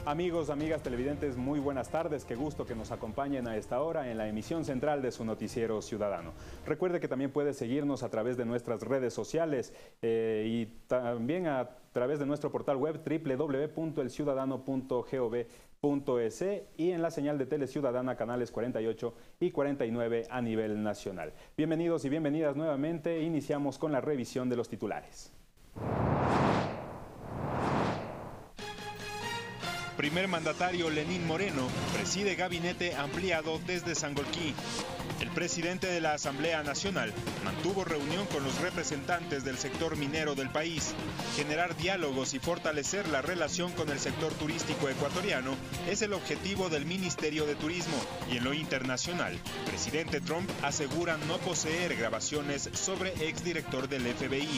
Amigos, amigas televidentes, muy buenas tardes. Qué gusto que nos acompañen a esta hora en la emisión central de su noticiero ciudadano. Recuerde que también puede seguirnos a través de nuestras redes sociales y también a través de nuestro portal web www.elciudadano.gov.es y en la señal de Tele Ciudadana canales 48 y 49 a nivel nacional. Bienvenidos y bienvenidas nuevamente. Iniciamos con la revisión de los titulares. Primer mandatario Lenín Moreno preside gabinete ampliado desde Sangolquí. El presidente de la Asamblea Nacional mantuvo reunión con los representantes del sector minero del país. Generar diálogos y fortalecer la relación con el sector turístico ecuatoriano es el objetivo del Ministerio de Turismo. Y en lo internacional, presidente Trump asegura no poseer grabaciones sobre exdirector del FBI.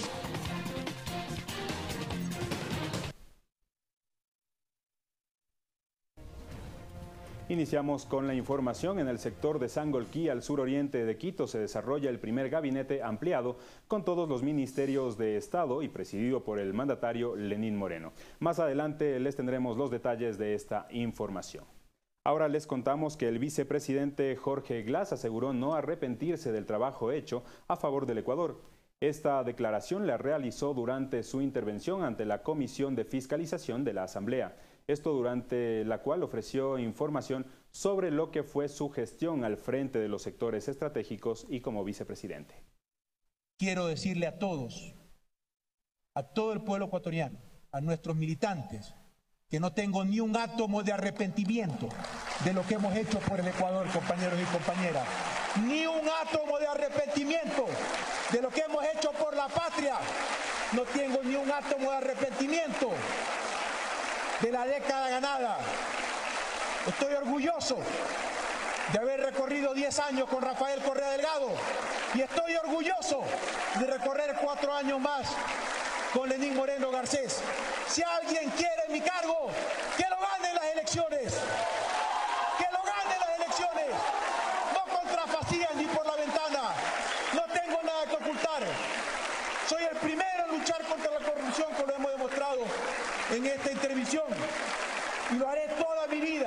Iniciamos con la información. En el sector de Sangolquí, al suroriente de Quito, se desarrolla el primer gabinete ampliado con todos los ministerios de Estado y presidido por el mandatario Lenín Moreno. Más adelante les tendremos los detalles de esta información. Ahora les contamos que el vicepresidente Jorge Glass aseguró no arrepentirse del trabajo hecho a favor del Ecuador. Esta declaración la realizó durante su intervención ante la Comisión de Fiscalización de la Asamblea. Esto durante la cual ofreció información sobre lo que fue su gestión al frente de los sectores estratégicos y como vicepresidente. Quiero decirle a todos, a todo el pueblo ecuatoriano, a nuestros militantes, que no tengo ni un átomo de arrepentimiento de lo que hemos hecho por el Ecuador, compañeros y compañeras. Ni un átomo de arrepentimiento de lo que hemos hecho por la patria. No tengo ni un átomo de arrepentimiento de la década ganada. Estoy orgulloso de haber recorrido 10 años con Rafael Correa Delgado y estoy orgulloso de recorrer 4 años más con Lenín Moreno Garcés. Si alguien quiere mi cargo, que lo gane en las elecciones. Que lo gane en las elecciones. No contra Facías ni por la ventana. No tengo nada que ocultar. Soy el primero en luchar contra la corrupción, como lo hemos demostrado en esta intervención, y lo haré toda mi vida,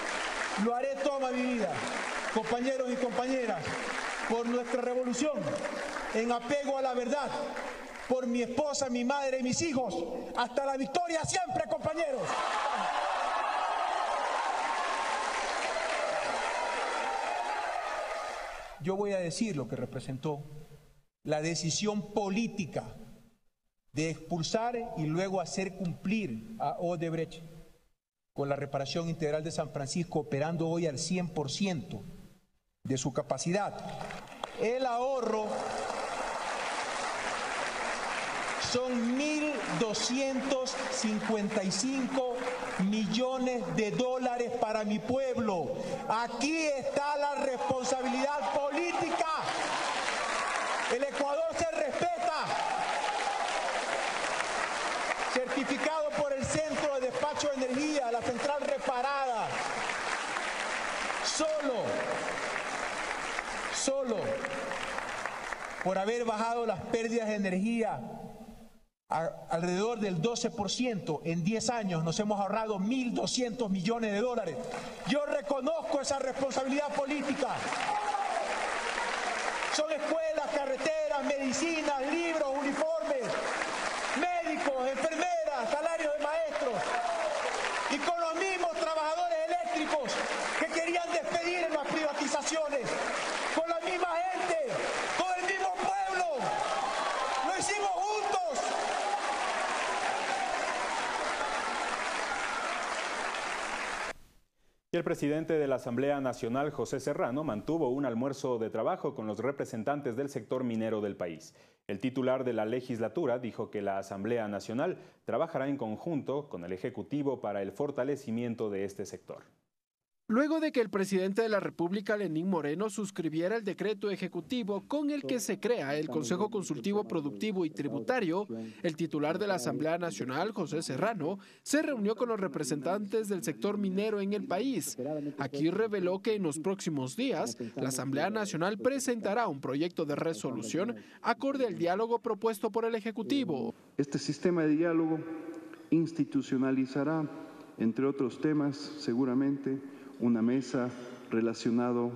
compañeros y compañeras, por nuestra revolución, en apego a la verdad, por mi esposa, mi madre y mis hijos, hasta la victoria siempre, compañeros. Yo voy a decir lo que representó la decisión política de expulsar y luego hacer cumplir a Odebrecht con la reparación integral de San Francisco, operando hoy al 100% de su capacidad. El ahorro son 1.255 millones de dólares para mi pueblo. Aquí está la responsabilidad política. El Ecuador se respeta. Certificado por el Centro de Despacho de Energía, la central reparada. Solo por haber bajado las pérdidas de energía alrededor del 12%, en 10 años nos hemos ahorrado 1.200 millones de dólares. Yo reconozco esa responsabilidad política. Son escuelas, carreteras, medicinas, libros, uniformes, médicos, enfermeras, salarios de maestros, y con los mismos trabajadores eléctricos que querían despedir en las privatizaciones, con la misma gente, con el mismo pueblo. Lo hicimos juntos. Y el presidente de la Asamblea Nacional, José Serrano, mantuvo un almuerzo de trabajo con los representantes del sector minero del país. El titular de la legislatura dijo que la Asamblea Nacional trabajará en conjunto con el Ejecutivo para el fortalecimiento de este sector. Luego de que el presidente de la República, Lenín Moreno, suscribiera el decreto ejecutivo con el que se crea el Consejo Consultivo Productivo y Tributario, el titular de la Asamblea Nacional, José Serrano, se reunió con los representantes del sector minero en el país. Aquí reveló que en los próximos días, la Asamblea Nacional presentará un proyecto de resolución acorde al diálogo propuesto por el Ejecutivo. Este sistema de diálogo institucionalizará entre otros temas, seguramente una mesa relacionada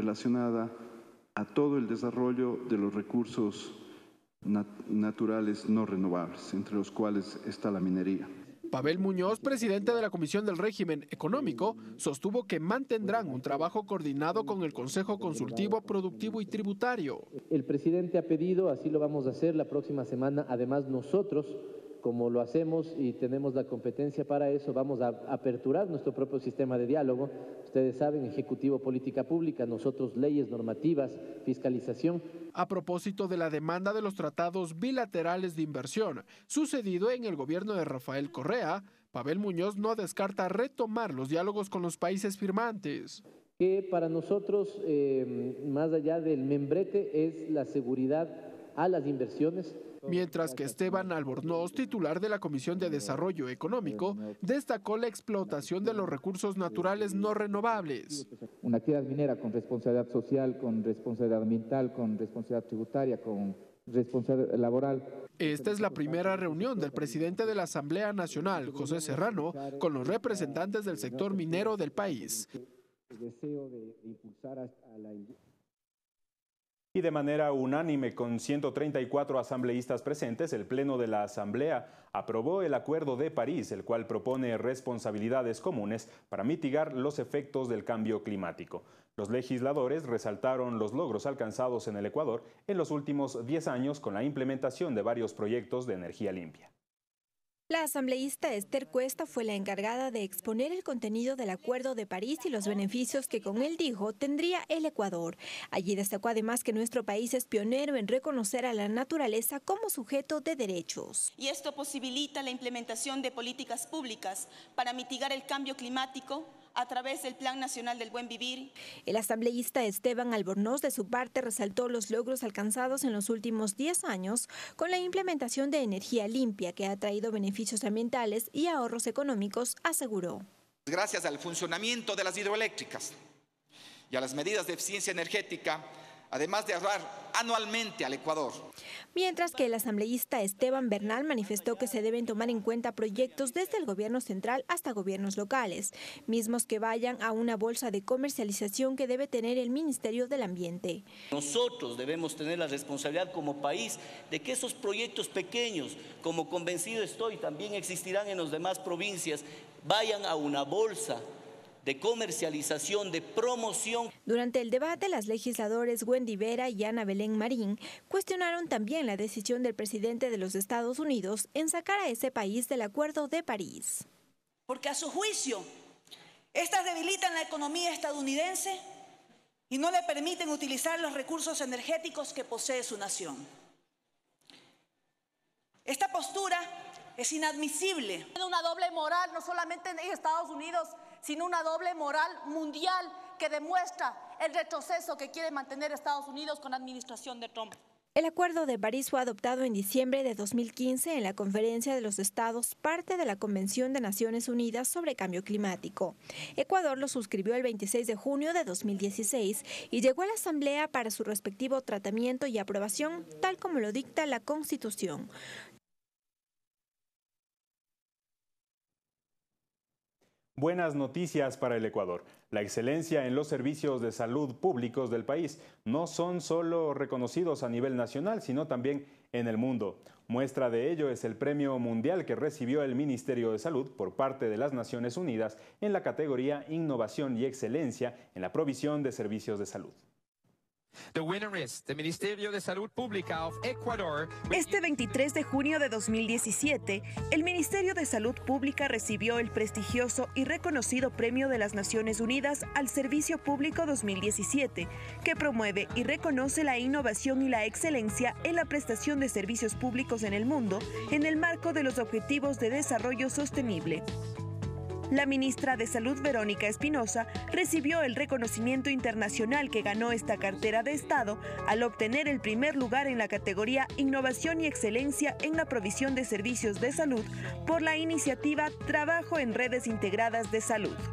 a todo el desarrollo de los recursos naturales no renovables, entre los cuales está la minería. Pavel Muñoz, presidente de la Comisión del Régimen Económico, sostuvo que mantendrán un trabajo coordinado con el Consejo Consultivo Productivo y Tributario. El presidente ha pedido, así lo vamos a hacer la próxima semana. Además, nosotros, como lo hacemos y tenemos la competencia para eso, vamos a aperturar nuestro propio sistema de diálogo. Ustedes saben, Ejecutivo, Política Pública, nosotros leyes, normativas, fiscalización. A propósito de la demanda de los tratados bilaterales de inversión sucedido en el gobierno de Rafael Correa, Pavel Muñoz no descarta retomar los diálogos con los países firmantes. Que para nosotros, más allá del membrete, es la seguridad a las inversiones. Mientras que Esteban Albornoz, titular de la Comisión de Desarrollo Económico, destacó la explotación de los recursos naturales no renovables. Una actividad minera con responsabilidad social, con responsabilidad ambiental, con responsabilidad tributaria, con responsabilidad laboral. Esta es la primera reunión del presidente de la Asamblea Nacional, José Serrano, con los representantes del sector minero del país. Y de manera unánime, con 134 asambleístas presentes, el Pleno de la Asamblea aprobó el Acuerdo de París, el cual propone responsabilidades comunes para mitigar los efectos del cambio climático. Los legisladores resaltaron los logros alcanzados en el Ecuador en los últimos 10 años con la implementación de varios proyectos de energía limpia. La asambleísta Esther Cuesta fue la encargada de exponer el contenido del Acuerdo de París y los beneficios que con él dijo tendría el Ecuador. Allí destacó además que nuestro país es pionero en reconocer a la naturaleza como sujeto de derechos. Y esto posibilita la implementación de políticas públicas para mitigar el cambio climático a través del Plan Nacional del Buen Vivir. El asambleísta Esteban Albornoz, de su parte, resaltó los logros alcanzados en los últimos 10 años con la implementación de energía limpia, que ha traído beneficios ambientales y ahorros económicos, aseguró. Gracias al funcionamiento de las hidroeléctricas y a las medidas de eficiencia energética, además de ahorrar anualmente al Ecuador. Mientras que el asambleísta Esteban Bernal manifestó que se deben tomar en cuenta proyectos desde el gobierno central hasta gobiernos locales, mismos que vayan a una bolsa de comercialización que debe tener el Ministerio del Ambiente. Nosotros debemos tener la responsabilidad como país de que esos proyectos pequeños, como convencido estoy, también existirán en las demás provincias, vayan a una bolsa de comercialización, de promoción. Durante el debate, las legisladores Wendy Vera y Ana Belén Marín cuestionaron también la decisión del presidente de los Estados Unidos en sacar a ese país del Acuerdo de París. Porque a su juicio, estas debilitan la economía estadounidense y no le permiten utilizar los recursos energéticos que posee su nación. Esta postura es inadmisible. Una doble moral, no solamente en Estados Unidos, sino una doble moral mundial que demuestra el retroceso que quiere mantener Estados Unidos con la administración de Trump. El Acuerdo de París fue adoptado en diciembre de 2015 en la Conferencia de los Estados, parte de la Convención de Naciones Unidas sobre Cambio Climático. Ecuador lo suscribió el 26 de junio de 2016 y llegó a la Asamblea para su respectivo tratamiento y aprobación, tal como lo dicta la Constitución. Buenas noticias para el Ecuador. La excelencia en los servicios de salud públicos del país no son solo reconocidos a nivel nacional, sino también en el mundo. Muestra de ello es el premio mundial que recibió el Ministerio de Salud por parte de las Naciones Unidas en la categoría Innovación y Excelencia en la provisión de servicios de salud. The winner is the Ministerio de Salud Pública of Ecuador. Este 23 de junio de 2017, el Ministerio de Salud Pública recibió el prestigioso y reconocido Premio de las Naciones Unidas al Servicio Público 2017, que promueve y reconoce la innovación y la excelencia en la prestación de servicios públicos en el mundo en el marco de los Objetivos de Desarrollo Sostenible. La ministra de Salud, Verónica Espinosa, recibió el reconocimiento internacional que ganó esta cartera de Estado al obtener el primer lugar en la categoría Innovación y Excelencia en la provisión de servicios de salud por la iniciativa Trabajo en Redes Integradas de Salud.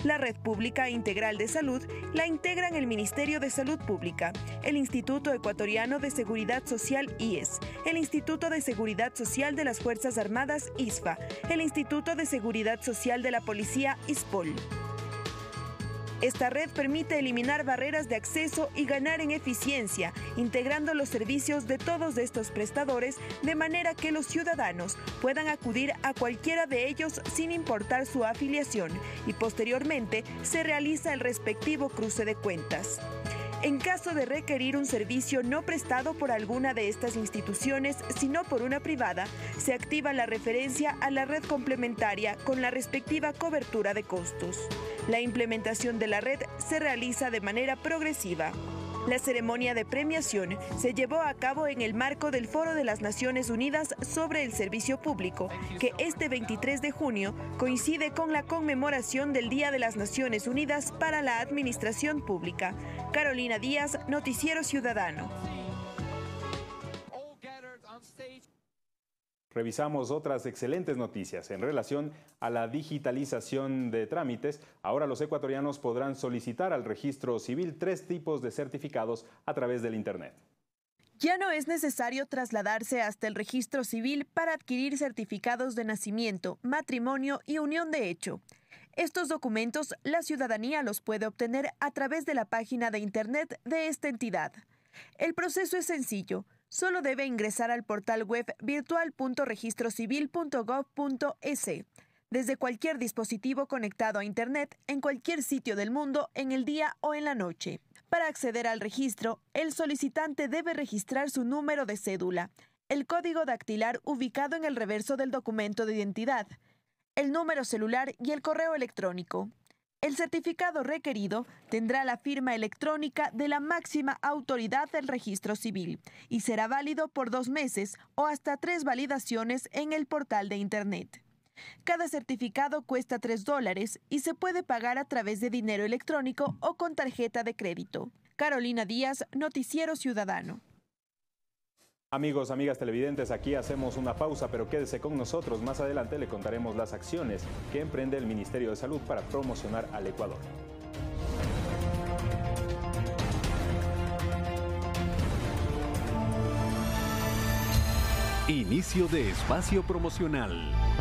La Red Pública Integral de Salud la integran el Ministerio de Salud Pública, el Instituto Ecuatoriano de Seguridad Social IES, el Instituto de Seguridad Social de las Fuerzas Armadas ISFA, el Instituto de Seguridad Social de la Policía ISPOL. Esta red permite eliminar barreras de acceso y ganar en eficiencia, integrando los servicios de todos estos prestadores de manera que los ciudadanos puedan acudir a cualquiera de ellos sin importar su afiliación y posteriormente se realiza el respectivo cruce de cuentas. En caso de requerir un servicio no prestado por alguna de estas instituciones, sino por una privada, se activa la referencia a la red complementaria con la respectiva cobertura de costos. La implementación de la red se realiza de manera progresiva. La ceremonia de premiación se llevó a cabo en el marco del Foro de las Naciones Unidas sobre el Servicio Público, que este 23 de junio coincide con la conmemoración del Día de las Naciones Unidas para la Administración Pública. Carolina Díaz, Noticiero Ciudadano. Revisamos otras excelentes noticias en relación a la digitalización de trámites. Ahora los ecuatorianos podrán solicitar al registro civil 3 tipos de certificados a través del Internet. Ya no es necesario trasladarse hasta el registro civil para adquirir certificados de nacimiento, matrimonio y unión de hecho. Estos documentos la ciudadanía los puede obtener a través de la página de Internet de esta entidad. El proceso es sencillo. Solo debe ingresar al portal web virtual.registrocivil.gov.es desde cualquier dispositivo conectado a Internet en cualquier sitio del mundo en el día o en la noche. Para acceder al registro, el solicitante debe registrar su número de cédula, el código dactilar ubicado en el reverso del documento de identidad, el número celular y el correo electrónico. El certificado requerido tendrá la firma electrónica de la máxima autoridad del registro civil y será válido por 2 meses o hasta 3 validaciones en el portal de Internet. Cada certificado cuesta $3 y se puede pagar a través de dinero electrónico o con tarjeta de crédito. Carolina Díaz, Noticiero Ciudadano. Amigos, amigas televidentes, aquí hacemos una pausa, pero quédese con nosotros. Más adelante le contaremos las acciones que emprende el Ministerio de Salud para promocionar al Ecuador. Inicio de espacio promocional.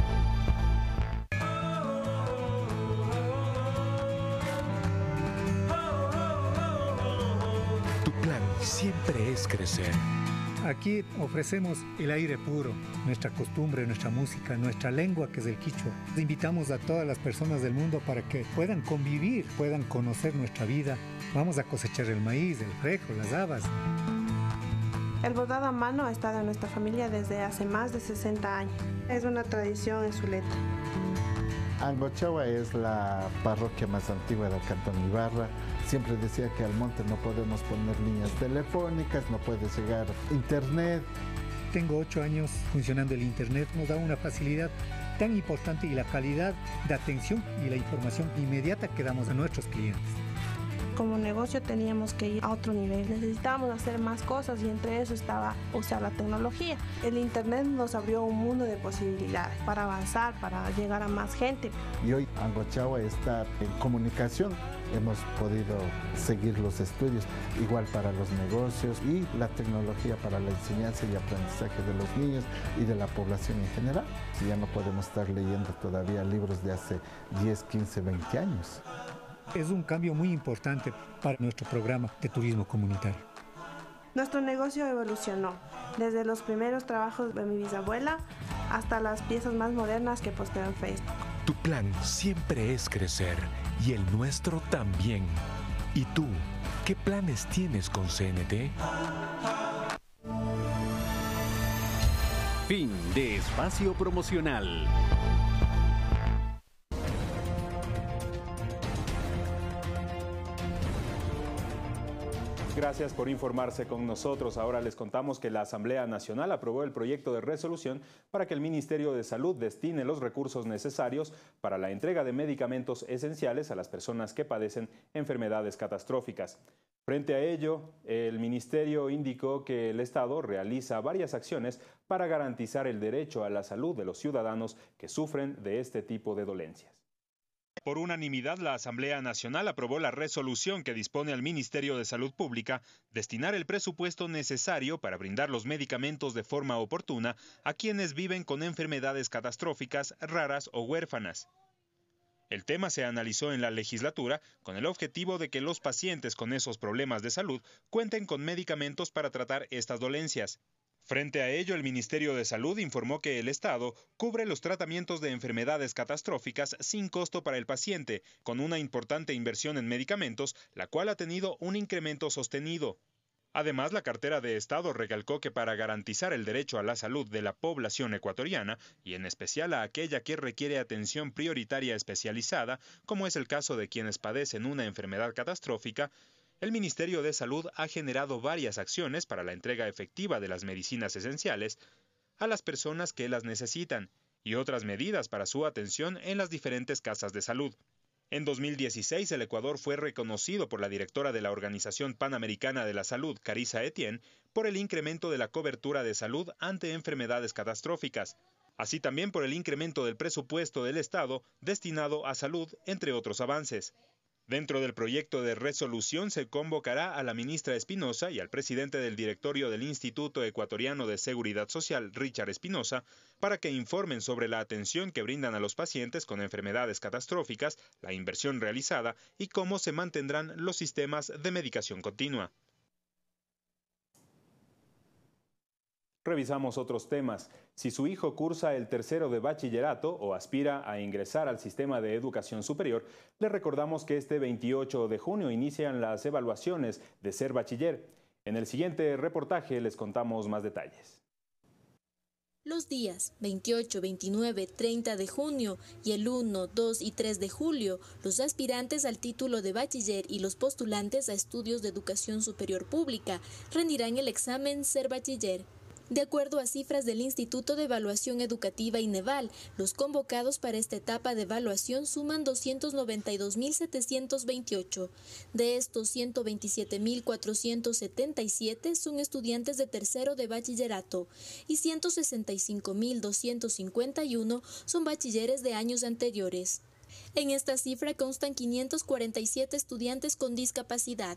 Tu plan siempre es crecer. Aquí ofrecemos el aire puro, nuestra costumbre, nuestra música, nuestra lengua que es el quichua. Invitamos a todas las personas del mundo para que puedan convivir, puedan conocer nuestra vida. Vamos a cosechar el maíz, el freco, las habas. El bordado a mano ha estado en nuestra familia desde hace más de 60 años. Es una tradición en Zuleta. Angochawa es la parroquia más antigua del Cantón Ibarra. Siempre decía que al monte no podemos poner líneas telefónicas, no puede llegar internet. Tengo 8 años funcionando el internet, nos da una facilidad tan importante y la calidad de atención y la información inmediata que damos a nuestros clientes. Como negocio teníamos que ir a otro nivel, necesitábamos hacer más cosas y entre eso estaba usar la tecnología. El internet nos abrió un mundo de posibilidades para avanzar, para llegar a más gente. Y hoy Angochawa está en comunicación. Hemos podido seguir los estudios, igual para los negocios y la tecnología para la enseñanza y aprendizaje de los niños y de la población en general. Ya no podemos estar leyendo todavía libros de hace 10, 15, 20 años. Es un cambio muy importante para nuestro programa de turismo comunitario. Nuestro negocio evolucionó, desde los primeros trabajos de mi bisabuela hasta las piezas más modernas que posteo en Facebook. Tu plan siempre es crecer y el nuestro también. ¿Y tú, qué planes tienes con CNT? Fin de espacio promocional. Gracias por informarse con nosotros. Ahora les contamos que la Asamblea Nacional aprobó el proyecto de resolución para que el Ministerio de Salud destine los recursos necesarios para la entrega de medicamentos esenciales a las personas que padecen enfermedades catastróficas. Frente a ello, el Ministerio indicó que el Estado realiza varias acciones para garantizar el derecho a la salud de los ciudadanos que sufren de este tipo de dolencias. Por unanimidad, la Asamblea Nacional aprobó la resolución que dispone al Ministerio de Salud Pública destinar el presupuesto necesario para brindar los medicamentos de forma oportuna a quienes viven con enfermedades catastróficas, raras o huérfanas. El tema se analizó en la legislatura con el objetivo de que los pacientes con esos problemas de salud cuenten con medicamentos para tratar estas dolencias. Frente a ello, el Ministerio de Salud informó que el Estado cubre los tratamientos de enfermedades catastróficas sin costo para el paciente, con una importante inversión en medicamentos, la cual ha tenido un incremento sostenido. Además, la cartera de Estado recalcó que para garantizar el derecho a la salud de la población ecuatoriana, y en especial a aquella que requiere atención prioritaria especializada, como es el caso de quienes padecen una enfermedad catastrófica, el Ministerio de Salud ha generado varias acciones para la entrega efectiva de las medicinas esenciales a las personas que las necesitan y otras medidas para su atención en las diferentes casas de salud. En 2016, el Ecuador fue reconocido por la directora de la Organización Panamericana de la Salud, Carissa Etienne, por el incremento de la cobertura de salud ante enfermedades catastróficas, así también por el incremento del presupuesto del Estado destinado a salud, entre otros avances. Dentro del proyecto de resolución se convocará a la ministra Espinosa y al presidente del directorio del Instituto Ecuatoriano de Seguridad Social, Richard Espinosa, para que informen sobre la atención que brindan a los pacientes con enfermedades catastróficas, la inversión realizada y cómo se mantendrán los sistemas de medicación continua. Revisamos otros temas. Si su hijo cursa el tercero de bachillerato o aspira a ingresar al sistema de educación superior, le recordamos que este 28 de junio inician las evaluaciones de ser bachiller. En el siguiente reportaje les contamos más detalles. Los días 28, 29, 30 de junio y el 1, 2 y 3 de julio, los aspirantes al título de bachiller y los postulantes a estudios de educación superior pública rendirán el examen Ser Bachiller. De acuerdo a cifras del Instituto de Evaluación Educativa INEVAL, los convocados para esta etapa de evaluación suman 292.728. De estos, 127.477 son estudiantes de tercero de bachillerato y 165.251 son bachilleres de años anteriores. En esta cifra constan 547 estudiantes con discapacidad,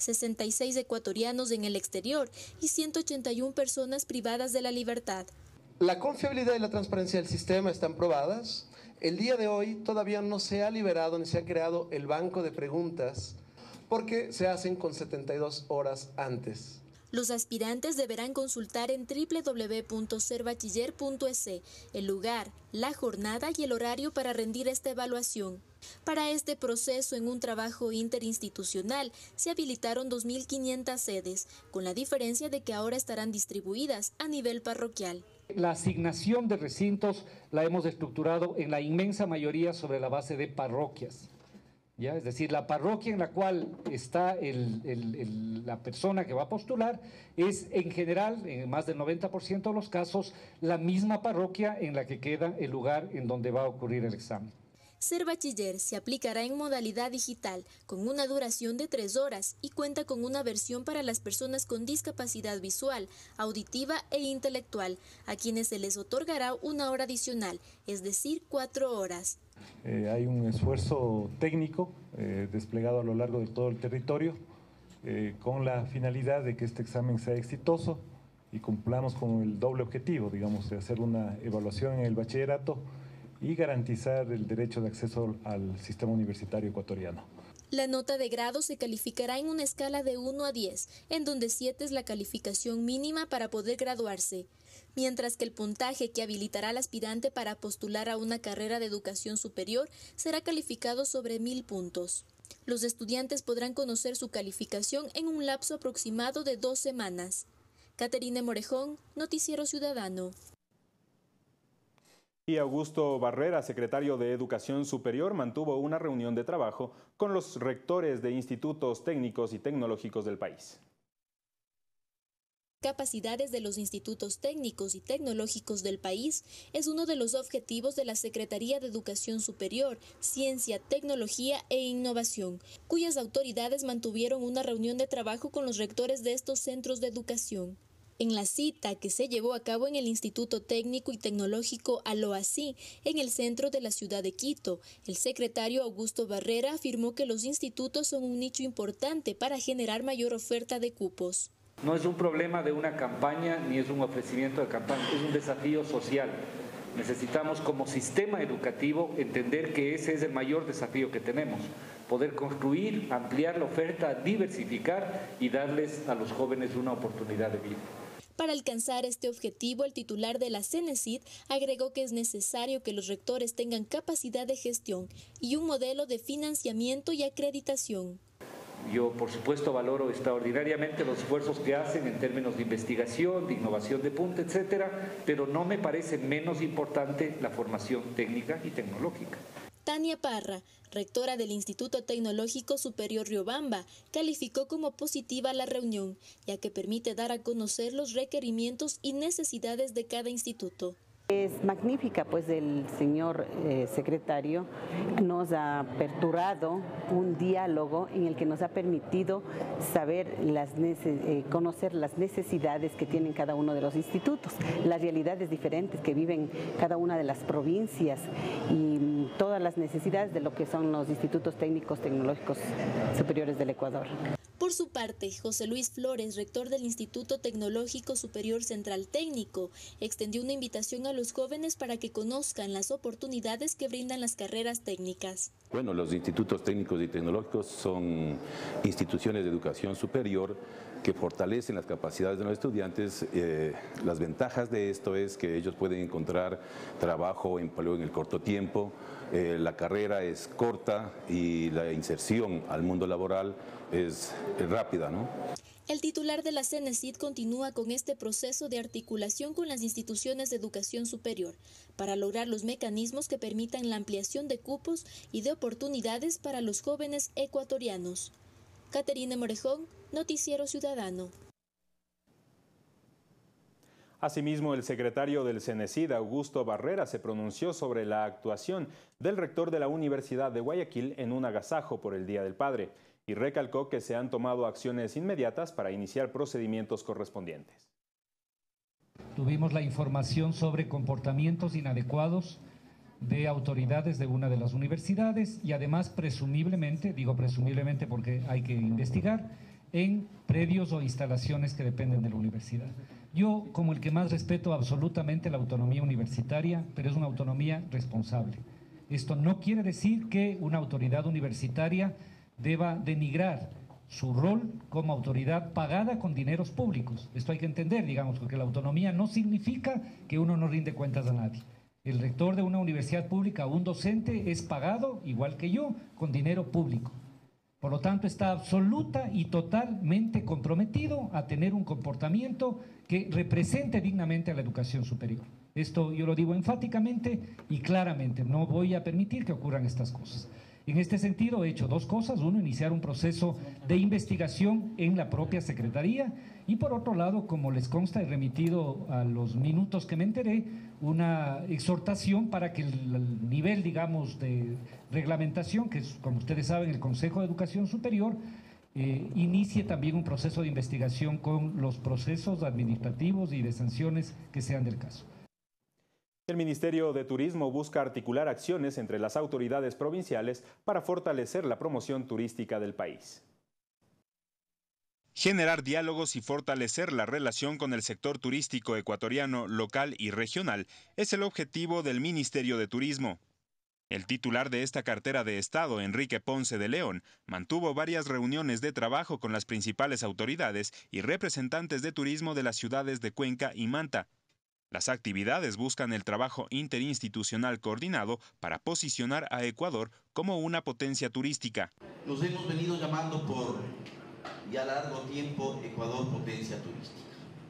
66 ecuatorianos en el exterior y 181 personas privadas de la libertad. La confiabilidad y la transparencia del sistema están probadas. El día de hoy todavía no se ha liberado ni se ha creado el banco de preguntas porque se hacen con 72 horas antes. Los aspirantes deberán consultar en www.serbachiller.es el lugar, la jornada y el horario para rendir esta evaluación. Para este proceso, en un trabajo interinstitucional, se habilitaron 2.500 sedes, con la diferencia de que ahora estarán distribuidas a nivel parroquial. La asignación de recintos la hemos estructurado en la inmensa mayoría sobre la base de parroquias. ¿Ya? Es decir, la parroquia en la cual está la persona que va a postular es en general, en más del 90% de los casos, la misma parroquia en la que queda el lugar en donde va a ocurrir el examen. Ser Bachiller se aplicará en modalidad digital, con una duración de 3 horas y cuenta con una versión para las personas con discapacidad visual, auditiva e intelectual, a quienes se les otorgará 1 hora adicional, es decir, 4 horas. Hay un esfuerzo técnico desplegado a lo largo de todo el territorio con la finalidad de que este examen sea exitoso y cumplamos con el doble objetivo, digamos, de hacer una evaluación en el bachillerato y garantizar el derecho de acceso al sistema universitario ecuatoriano. La nota de grado se calificará en una escala de 1 a 10, en donde 7 es la calificación mínima para poder graduarse, mientras que el puntaje que habilitará al aspirante para postular a una carrera de educación superior será calificado sobre 1.000 puntos. Los estudiantes podrán conocer su calificación en un lapso aproximado de 2 semanas. Caterine Morejón, Noticiero Ciudadano. Y Augusto Barrera, secretario de Educación Superior, mantuvo una reunión de trabajo con los rectores de institutos técnicos y tecnológicos del país. Capacidades de los institutos técnicos y tecnológicos del país es uno de los objetivos de la Secretaría de Educación Superior, Ciencia, Tecnología e Innovación, cuyas autoridades mantuvieron una reunión de trabajo con los rectores de estos centros de educación. En la cita que se llevó a cabo en el Instituto Técnico y Tecnológico Aloasí, en el centro de la ciudad de Quito, el secretario Augusto Barrera afirmó que los institutos son un nicho importante para generar mayor oferta de cupos. No es un problema de una campaña ni es un ofrecimiento de campaña, es un desafío social. Necesitamos como sistema educativo entender que ese es el mayor desafío que tenemos, poder construir, ampliar la oferta, diversificar y darles a los jóvenes una oportunidad de vida. Para alcanzar este objetivo, el titular de la CENESID agregó que es necesario que los rectores tengan capacidad de gestión y un modelo de financiamiento y acreditación. Yo, por supuesto, valoro extraordinariamente los esfuerzos que hacen en términos de investigación, de innovación de punta, etcétera, pero no me parece menos importante la formación técnica y tecnológica. Tania Parra, rectora del Instituto Tecnológico Superior Riobamba, calificó como positiva la reunión, ya que permite dar a conocer los requerimientos y necesidades de cada instituto. Es magnífica, pues el señor secretario nos ha aperturado un diálogo en el que nos ha permitido saber conocer las necesidades que tienen cada uno de los institutos, las realidades diferentes que viven cada una de las provincias y todas las necesidades de lo que son los institutos técnicos tecnológicos superiores del Ecuador. Por su parte, José Luis Flores, rector del Instituto Tecnológico Superior Central Técnico, extendió una invitación a los jóvenes para que conozcan las oportunidades que brindan las carreras técnicas. Bueno, los institutos técnicos y tecnológicos son instituciones de educación superior que fortalecen las capacidades de los estudiantes. Las ventajas de esto es que ellos pueden encontrar trabajo o empleo en el corto tiempo, la carrera es corta y la inserción al mundo laboral es rápida, ¿no? El titular de la CENESID continúa con este proceso de articulación con las instituciones de educación superior para lograr los mecanismos que permitan la ampliación de cupos y de oportunidades para los jóvenes ecuatorianos. Caterina Morejón, Noticiero Ciudadano. Asimismo, el secretario del CENESID, Augusto Barrera, se pronunció sobre la actuación del rector de la Universidad de Guayaquil en un agasajo por el Día del Padre y recalcó que se han tomado acciones inmediatas para iniciar procedimientos correspondientes. Tuvimos la información sobre comportamientos inadecuados de autoridades de una de las universidades y además presumiblemente, digo presumiblemente porque hay que investigar, en predios o instalaciones que dependen de la universidad. Yo, como el que más respeto absolutamente la autonomía universitaria, pero es una autonomía responsable. Esto no quiere decir que una autoridad universitaria deba denigrar su rol como autoridad pagada con dineros públicos. Esto hay que entender, digamos, porque la autonomía no significa que uno no rinde cuentas a nadie. El rector de una universidad pública, un docente, es pagado, igual que yo, con dinero público. Por lo tanto, está absoluta y totalmente comprometido a tener un comportamiento que represente dignamente a la educación superior. Esto yo lo digo enfáticamente y claramente, no voy a permitir que ocurran estas cosas. En este sentido he hecho dos cosas: uno, iniciar un proceso de investigación en la propia Secretaría y por otro lado, como les consta, he remitido a los minutos que me enteré una exhortación para que el nivel, digamos, de reglamentación, que es, como ustedes saben, el Consejo de Educación Superior, inicie también un proceso de investigación con los procesos administrativos y de sanciones que sean del caso. El Ministerio de Turismo busca articular acciones entre las autoridades provinciales para fortalecer la promoción turística del país. Generar diálogos y fortalecer la relación con el sector turístico ecuatoriano, local y regional es el objetivo del Ministerio de Turismo. El titular de esta cartera de Estado, Enrique Ponce de León, mantuvo varias reuniones de trabajo con las principales autoridades y representantes de turismo de las ciudades de Cuenca y Manta. Las actividades buscan el trabajo interinstitucional coordinado para posicionar a Ecuador como una potencia turística. Nos hemos venido llamando por ya largo tiempo Ecuador potencia turística.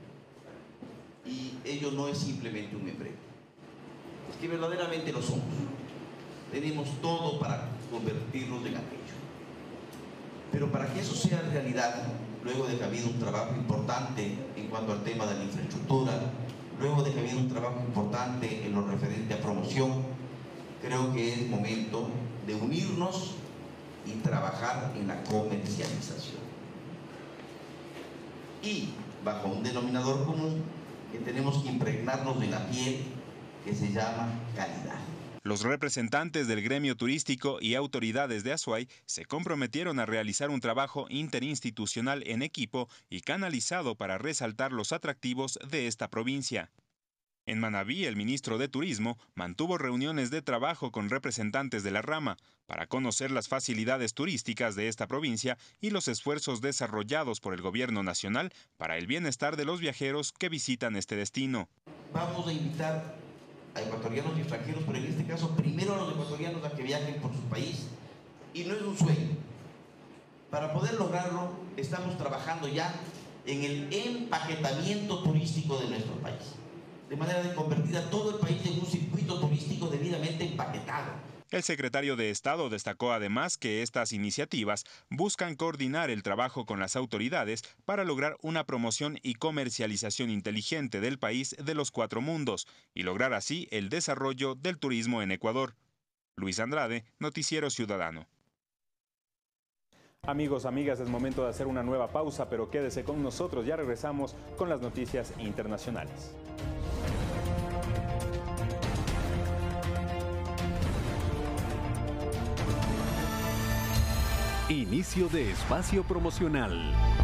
Y ello no es simplemente un emblema, es que verdaderamente lo somos. Tenemos todo para convertirnos en aquello. Pero para que eso sea realidad, luego de que ha habido un trabajo importante en cuanto al tema de la infraestructura, luego de que ha habido un trabajo importante en lo referente a promoción, creo que es momento de unirnos y trabajar en la comercialización. Y bajo un denominador común que tenemos que impregnarnos de la piel, que se llama calidad. Los representantes del gremio turístico y autoridades de Azuay se comprometieron a realizar un trabajo interinstitucional en equipo y canalizado para resaltar los atractivos de esta provincia. En Manabí, el ministro de Turismo mantuvo reuniones de trabajo con representantes de la rama para conocer las facilidades turísticas de esta provincia y los esfuerzos desarrollados por el gobierno nacional para el bienestar de los viajeros que visitan este destino. Vamos a invitar a ecuatorianos y extranjeros, pero en este caso primero a los ecuatorianos a que viajen por su país. Y no es un sueño. Para poder lograrlo, estamos trabajando ya en el empaquetamiento turístico de nuestro país, de manera de convertir a todo el país en un circuito turístico debidamente empaquetado. El secretario de Estado destacó además que estas iniciativas buscan coordinar el trabajo con las autoridades para lograr una promoción y comercialización inteligente del país de los 4 mundos y lograr así el desarrollo del turismo en Ecuador. Luis Andrade, Noticiero Ciudadano. Amigos, amigas, es momento de hacer una nueva pausa, pero quédese con nosotros, ya regresamos con las noticias internacionales. Inicio de espacio promocional.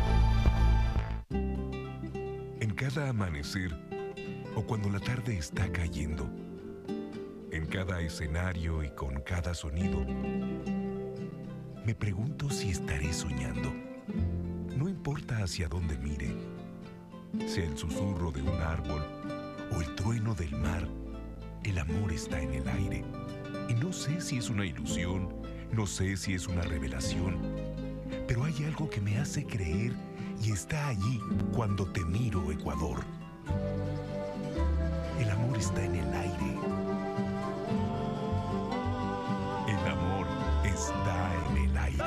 En cada amanecer o cuando la tarde está cayendo, en cada escenario y con cada sonido, me pregunto si estaré soñando. No importa hacia dónde mire, sea el susurro de un árbol o el trueno del mar, el amor está en el aire. Y no sé si es una ilusión, no sé si es una revelación, pero hay algo que me hace creer y está allí cuando te miro, Ecuador. El amor está en el aire. El amor está en el aire.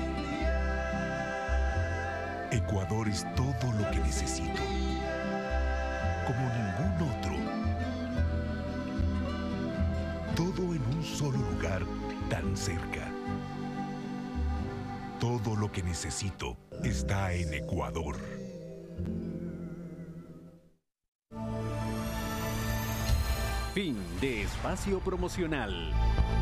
Ecuador es todo lo que necesito, como ningún otro. Todo en un solo lugar tan cerca. Todo lo que necesito está en Ecuador. Fin de espacio promocional.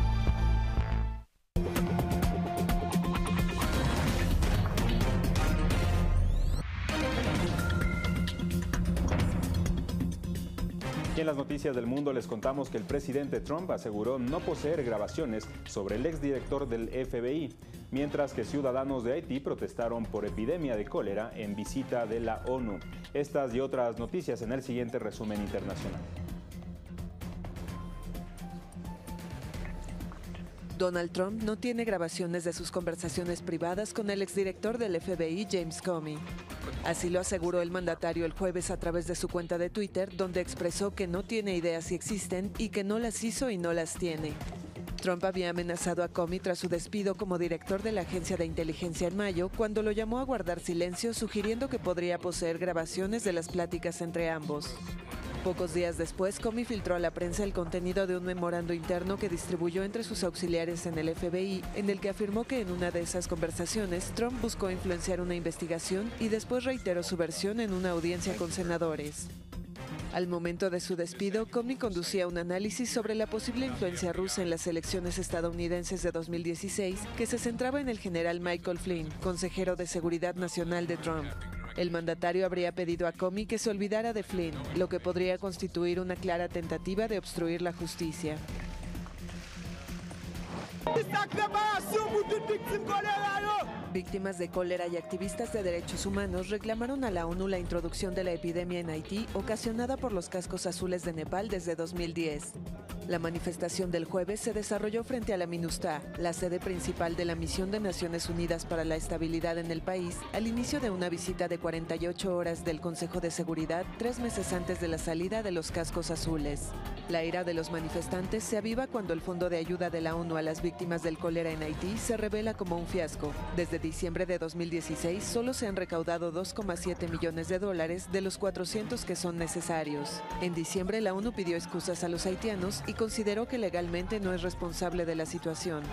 Y en las noticias del mundo les contamos que el presidente Trump aseguró no poseer grabaciones sobre el exdirector del FBI, mientras que ciudadanos de Haití protestaron por epidemia de cólera en visita de la ONU. Estas y otras noticias en el siguiente resumen internacional. Donald Trump no tiene grabaciones de sus conversaciones privadas con el exdirector del FBI, James Comey. Así lo aseguró el mandatario el jueves a través de su cuenta de Twitter, donde expresó que no tiene idea si existen y que no las hizo y no las tiene. Trump había amenazado a Comey tras su despido como director de la agencia de inteligencia en mayo, cuando lo llamó a guardar silencio, sugiriendo que podría poseer grabaciones de las pláticas entre ambos. Pocos días después, Comey filtró a la prensa el contenido de un memorando interno que distribuyó entre sus auxiliares en el FBI, en el que afirmó que en una de esas conversaciones, Trump buscó influenciar una investigación y después reiteró su versión en una audiencia con senadores. Al momento de su despido, Comey conducía un análisis sobre la posible influencia rusa en las elecciones estadounidenses de 2016, que se centraba en el general Michael Flynn, consejero de Seguridad Nacional de Trump. El mandatario habría pedido a Comey que se olvidara de Flynn, lo que podría constituir una clara tentativa de obstruir la justicia. Víctimas de cólera y activistas de derechos humanos reclamaron a la ONU la introducción de la epidemia en Haití ocasionada por los cascos azules de Nepal desde 2010. La manifestación del jueves se desarrolló frente a la MINUSTAH, la sede principal de la Misión de Naciones Unidas para la Estabilidad en el país, al inicio de una visita de 48 horas del Consejo de Seguridad 3 meses antes de la salida de los cascos azules. La ira de los manifestantes se aviva cuando el Fondo de Ayuda de la ONU a las víctimas del cólera en Haití se revela como un fiasco. Desde diciembre de 2016 solo se han recaudado $2,7 millones de los 400 que son necesarios. En diciembre la ONU pidió excusas a los haitianos y consideró que legalmente no es responsable de la situación.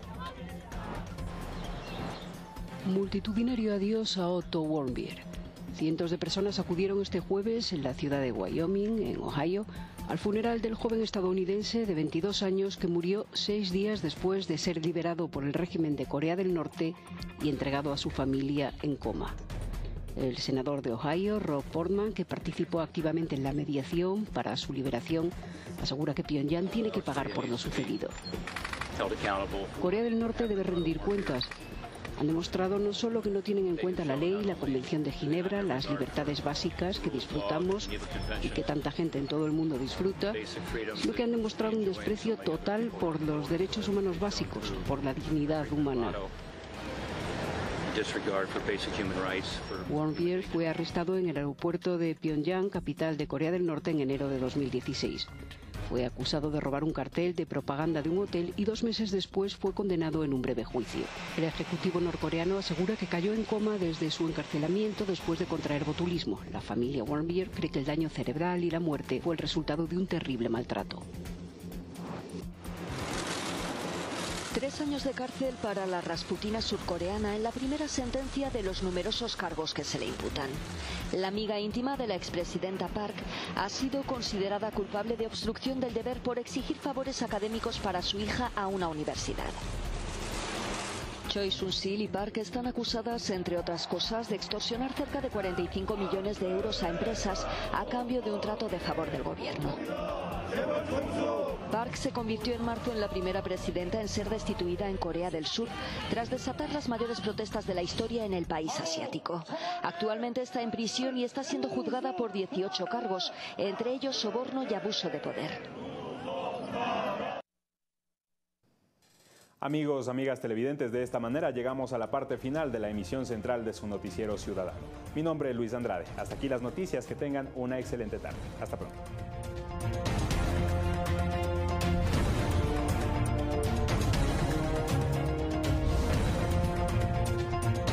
Multitudinario adiós a Otto Warmbier. Cientos de personas acudieron este jueves en la ciudad de Wyoming, en Ohio, al funeral del joven estadounidense de 22 años que murió 6 días después de ser liberado por el régimen de Corea del Norte y entregado a su familia en coma. El senador de Ohio, Rob Portman, que participó activamente en la mediación para su liberación, asegura que Pyongyang tiene que pagar por lo sucedido. Corea del Norte debe rendir cuentas. Han demostrado no solo que no tienen en cuenta la ley, la Convención de Ginebra, las libertades básicas que disfrutamos y que tanta gente en todo el mundo disfruta, sino que han demostrado un desprecio total por los derechos humanos básicos, por la dignidad humana. Warmbier fue arrestado en el aeropuerto de Pyongyang, capital de Corea del Norte, en enero de 2016. Fue acusado de robar un cartel de propaganda de un hotel y 2 meses después fue condenado en un breve juicio. El ejecutivo norcoreano asegura que cayó en coma desde su encarcelamiento después de contraer botulismo. La familia Warmbier cree que el daño cerebral y la muerte fue el resultado de un terrible maltrato. 3 años de cárcel para la Rasputina surcoreana en la primera sentencia de los numerosos cargos que se le imputan. La amiga íntima de la expresidenta Park ha sido considerada culpable de obstrucción del deber por exigir favores académicos para su hija a una universidad. Choi Soon-sil y Park están acusadas, entre otras cosas, de extorsionar cerca de 45 millones de euros a empresas a cambio de un trato de favor del gobierno. Park se convirtió en marzo en la primera presidenta en ser destituida en Corea del Sur, tras desatar las mayores protestas de la historia en el país asiático. Actualmente está en prisión y está siendo juzgada por 18 cargos, entre ellos soborno y abuso de poder. Amigos, amigas televidentes, de esta manera llegamos a la parte final de la emisión central de su noticiero ciudadano. Mi nombre es Luis Andrade. Hasta aquí las noticias. Que tengan una excelente tarde. Hasta pronto.